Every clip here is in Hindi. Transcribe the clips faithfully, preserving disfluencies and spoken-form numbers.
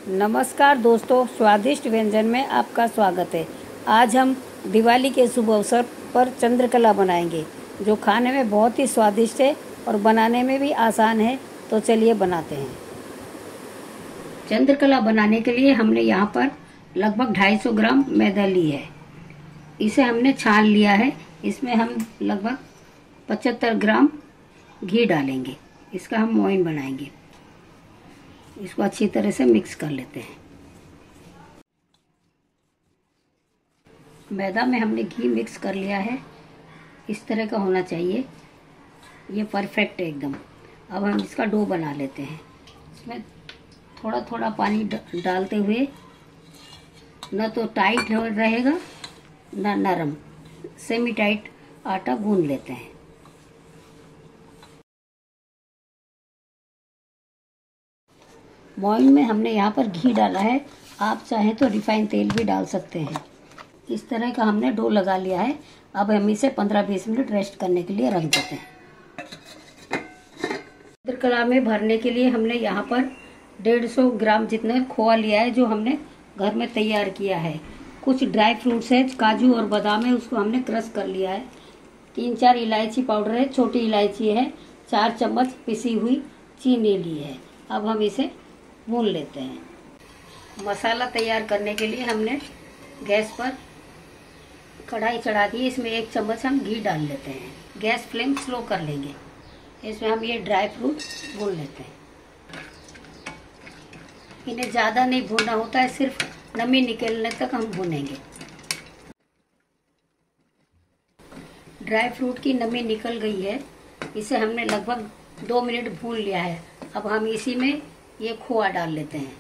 नमस्कार दोस्तों, स्वादिष्ट व्यंजन में आपका स्वागत है। आज हम दिवाली के शुभ अवसर पर चंद्रकला बनाएंगे, जो खाने में बहुत ही स्वादिष्ट है और बनाने में भी आसान है। तो चलिए बनाते हैं। चंद्रकला बनाने के लिए हमने यहाँ पर लगभग ढाई सौ ग्राम मैदा ली है। इसे हमने छान लिया है। इसमें हम लगभग पचहत्तर ग्राम घी डालेंगे। इसका हम मोइन बनाएंगे। इसको अच्छी तरह से मिक्स कर लेते हैं। मैदा में हमने घी मिक्स कर लिया है। इस तरह का होना चाहिए। ये परफेक्ट है एकदम। अब हम इसका डो बना लेते हैं। इसमें थोड़ा थोड़ा पानी डालते हुए, न तो टाइट रहेगा न नरम, सेमी टाइट आटा गूंद लेते हैं। मोइन में हमने यहाँ पर घी डाला है। आप चाहें तो रिफाइन तेल भी डाल सकते हैं। इस तरह का हमने डो लगा लिया है। अब हम इसे पंद्रह बीस मिनट रेस्ट करने के लिए रख देते हैं। चंद्रकला में भरने के लिए हमने यहाँ पर डेढ़ सौ ग्राम जितना खोआ लिया है, जो हमने घर में तैयार किया है। कुछ ड्राई फ्रूट्स है, काजू और बादाम है, उसको हमने क्रश कर लिया है। तीन चार इलायची पाउडर है, छोटी इलायची है। चार चम्मच पिसी हुई चीनी ली है। अब हम इसे भून लेते हैं। मसाला तैयार करने के लिए हमने गैस पर कढ़ाई चढ़ा दी। इसमें एक चम्मच हम घी डाल लेते हैं। गैस फ्लेम स्लो कर लेंगे। इसमें हम ये ड्राई फ्रूट भून लेते हैं। इन्हें ज़्यादा नहीं भूनना होता है, सिर्फ नमी निकलने तक हम भूनेंगे। ड्राई फ्रूट की नमी निकल गई है। इसे हमने लगभग दो मिनट भून लिया है। अब हम इसी में ये खोआ डाल लेते हैं।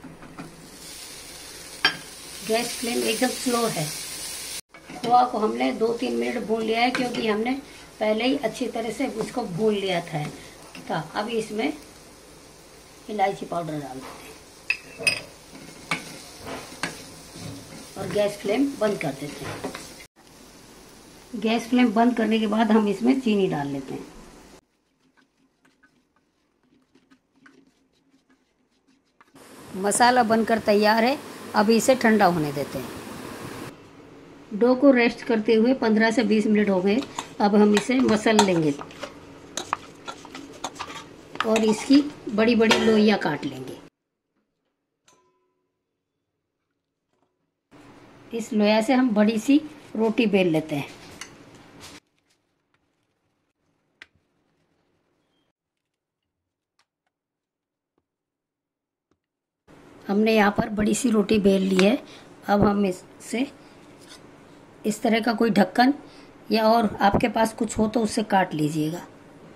गैस फ्लेम एकदम स्लो है। खोआ को हमने दो तीन मिनट भून लिया है, क्योंकि हमने पहले ही अच्छी तरह से उसको भून लिया था। था अब इसमें इलायची पाउडर डाल देते हैं और गैस फ्लेम बंद कर देते हैं। गैस फ्लेम बंद करने के बाद हम इसमें चीनी डाल लेते हैं। मसाला बनकर तैयार है। अब इसे ठंडा होने देते हैं। डो को रेस्ट करते हुए पंद्रह से बीस मिनट हो गए। अब हम इसे मसल लेंगे और इसकी बड़ी बड़ी लोइयां काट लेंगे। इस लोया से हम बड़ी सी रोटी बेल लेते हैं। हमने यहाँ पर बड़ी सी रोटी बेल ली है। अब हम इससे इस तरह का कोई ढक्कन या और आपके पास कुछ हो तो उससे काट लीजिएगा।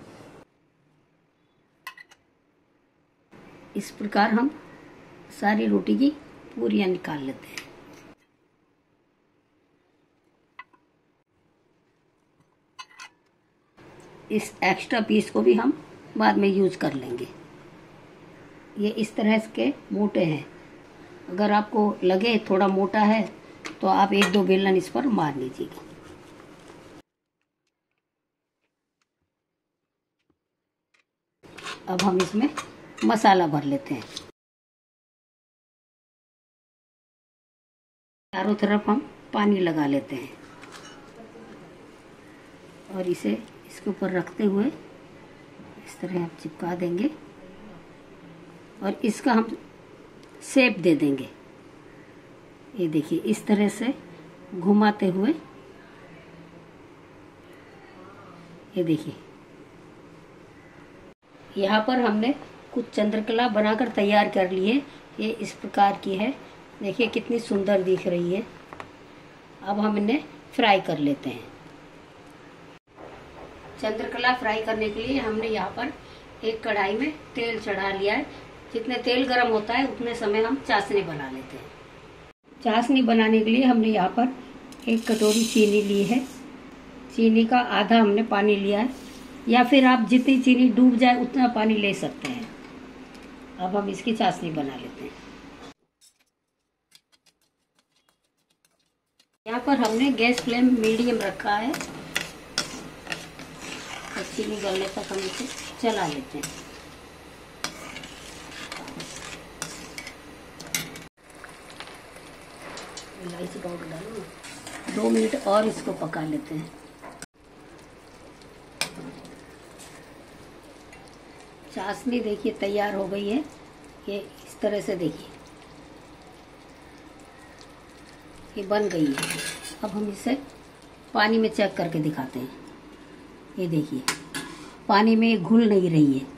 इस प्रकार हम सारी रोटी की पूरियां निकाल लेते हैं। इस एक्स्ट्रा पीस को भी हम बाद में यूज कर लेंगे। ये इस तरह के मोटे हैं। अगर आपको लगे थोड़ा मोटा है तो आप एक दो बेलन इस पर मार लीजिएगा। अब हम इसमें मसाला भर लेते हैं। चारों तरफ हम पानी लगा लेते हैं और इसे इसके ऊपर रखते हुए इस तरह हम चिपका देंगे और इसका हम शेप दे देंगे। ये देखिए, इस तरह से घुमाते हुए, ये देखिए, यहाँ पर हमने कुछ चंद्रकला बनाकर तैयार कर ली है। ये इस प्रकार की है। देखिए कितनी सुंदर दिख रही है। अब हम इन्हें फ्राई कर लेते हैं। चंद्रकला फ्राई करने के लिए हमने यहाँ पर एक कढ़ाई में तेल चढ़ा लिया है। जितने तेल गर्म होता है उतने समय हम चाशनी बना लेते हैं। चाशनी बनाने के लिए हमने यहाँ पर एक कटोरी चीनी ली है। चीनी का आधा हमने पानी लिया है, या फिर आप जितनी चीनी डूब जाए उतना पानी ले सकते हैं। अब हम इसकी चाशनी बना लेते हैं। यहाँ पर हमने गैस फ्लेम मीडियम रखा है और चीनी गलने तक हम इसे चला लेते हैं। इलायची पाउडर डालो। दो मिनट और इसको पका लेते हैं। चाशनी देखिए तैयार हो गई है। ये इस तरह से देखिए ये बन गई है। अब हम इसे पानी में चेक करके दिखाते हैं। ये देखिए पानी में ये घुल नहीं रही है।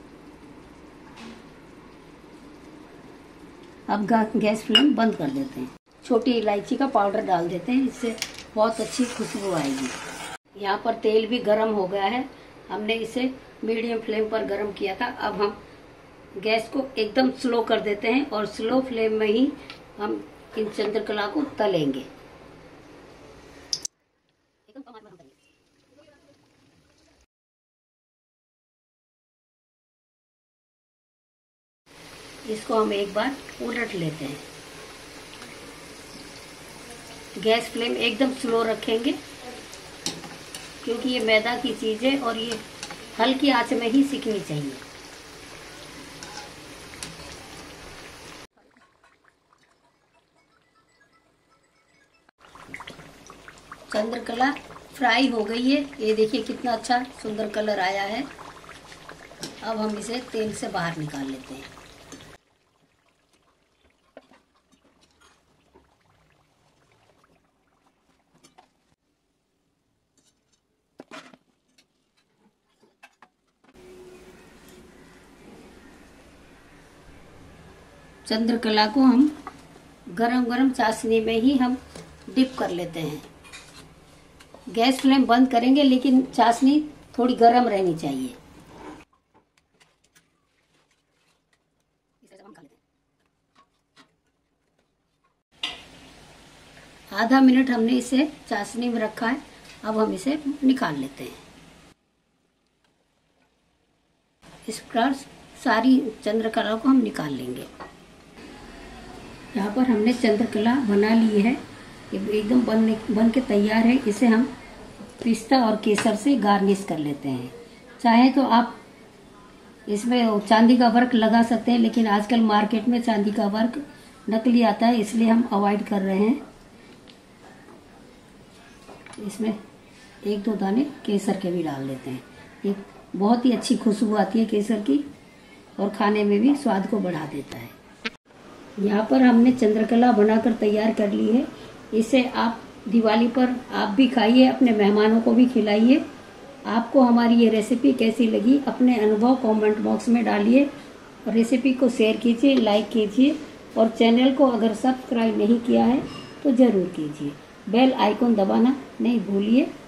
अब गैस फ्लेम बंद कर देते हैं। छोटी इलायची का पाउडर डाल देते हैं, इससे बहुत अच्छी खुशबू आएगी। यहाँ पर तेल भी गर्म हो गया है। हमने इसे मीडियम फ्लेम पर गर्म किया था। अब हम गैस को एकदम स्लो कर देते हैं और स्लो फ्लेम में ही हम इन चंद्रकला को तलेंगे। इसको हम एक बार उलट लेते हैं। गैस फ्लेम एकदम स्लो रखेंगे क्योंकि ये मैदा की चीज़ है और ये हल्की आंच में ही सिकनी चाहिए। चंद्रकला फ्राई हो गई है। ये देखिए कितना अच्छा सुंदर कलर आया है। अब हम इसे तेल से बाहर निकाल लेते हैं। चंद्रकला को हम गरम गरम चाशनी में ही हम डिप कर लेते हैं। गैस फ्लेम बंद करेंगे लेकिन चाशनी थोड़ी गरम रहनी चाहिए। आधा मिनट हमने इसे चाशनी में रखा है। अब हम इसे निकाल लेते हैं। इस प्रकार सारी चंद्रकला को हम निकाल लेंगे। यहाँ पर हमने चंद्रकला बना ली है। ये एकदम बनने बन के तैयार है। इसे हम पिस्ता और केसर से गार्निश कर लेते हैं। चाहे तो आप इसमें चांदी का वर्क लगा सकते हैं, लेकिन आजकल मार्केट में चांदी का वर्क नकली आता है, इसलिए हम अवॉइड कर रहे हैं। इसमें एक दो दाने केसर के भी डाल देते हैं। एक बहुत ही अच्छी खुशबू आती है केसर की और खाने में भी स्वाद को बढ़ा देता है। यहाँ पर हमने चंद्रकला बनाकर तैयार कर ली है। इसे आप दिवाली पर आप भी खाइए, अपने मेहमानों को भी खिलाइए। आपको हमारी ये रेसिपी कैसी लगी अपने अनुभव कमेंट बॉक्स में डालिए और रेसिपी को शेयर कीजिए, लाइक कीजिए और चैनल को अगर सब्सक्राइब नहीं किया है तो ज़रूर कीजिए। बेल आइकन दबाना नहीं भूलिए।